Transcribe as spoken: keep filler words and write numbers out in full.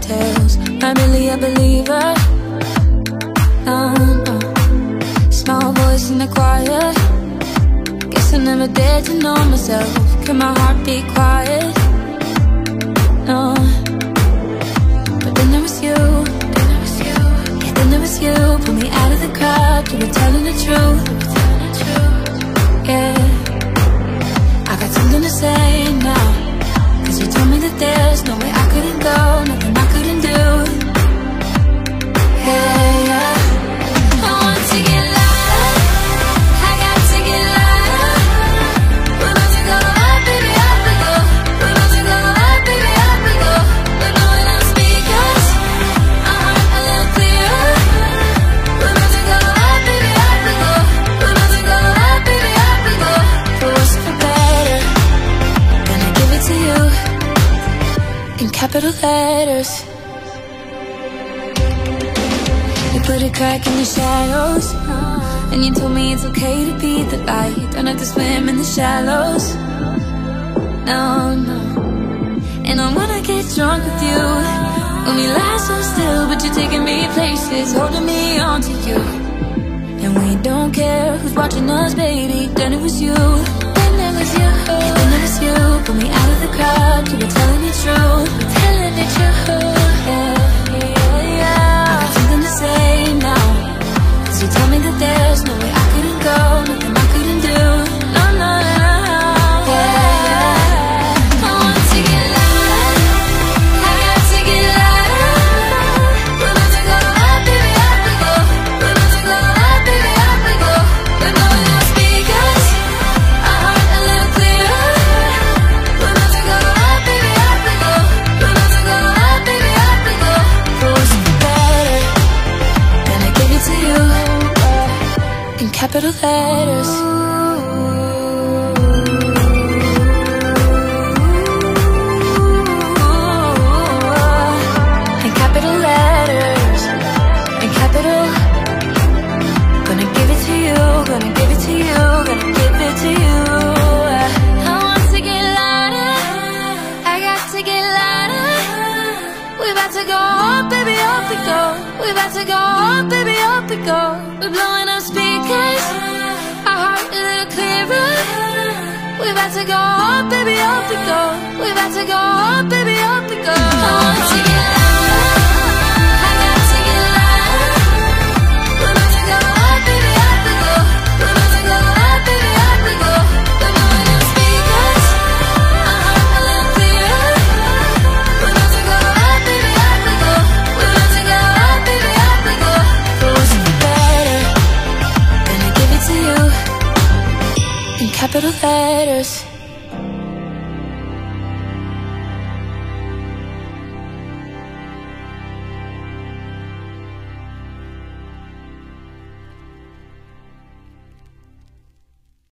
tales. Not really a believer, no, no. Small voice in the choir. Guess I never dared to know myself. Can my heart be quiet? No. But then there was you, then there was you. Yeah, then there was you. Pull me out of the crowd. You were telling the truth, yeah. I got something to say now, 'cause you told me that there's no way I couldn't go, nothing I couldn't do. Yeah, yeah. I want to get louder, I got to get louder. We're about to go up, baby, up we go. We're about to go up, baby, up we go. We're blowing out speakers, our heart a little clearer. We're about to go up, baby, up we go. We're about to go up, baby, up we go. For worse or for better, gonna give it to you in capital letters. You put a crack in the shadows, and you told me it's okay to be the light. Don't have to swim in the shallows, no, no. And I wanna get drunk with you, when we lie so still, but you're taking me places, holding me on to you. And we don't care who's watching us, baby. Then it was you, then it was you, yeah, then it was you. Pull me out of the crowd, you were telling the truth, telling the truth, yeah, yeah, yeah. I got something to say now, 'cause you told me that there's no way I couldn't go, nothing I couldn't do. No, no, no, no, yeah, yeah. I want to get louder, I got to get louder. We're about to go up, baby, up we go. We're about to go up, baby, up we go. We're blowing out speakers, our heart a little clearer. We're about to go up, baby, up we go. We're about to go up, baby, up we go. For worse or for better, gonna give it to you in capital letters. In capital letters, in capital. Gonna give it to you, gonna give it to you, gonna give it to you. I want to get louder, I got to get louder. We about to go up, baby, up we go. We about to go up, baby, up we go. We're blowing up speakers, our heart a little clearer. We about to go up, baby, up we go. We about to go up, baby, up we go. I want to get louder, I got to get louder. We're about to go up, baby, up we go. We're about to go up, baby, up we go. We're blowing up speakers, our heart a little clearer. We're about to go up, baby, up we go. We're about to go up, baby, up we go. For worse or for better, gonna give it to you in capital letters.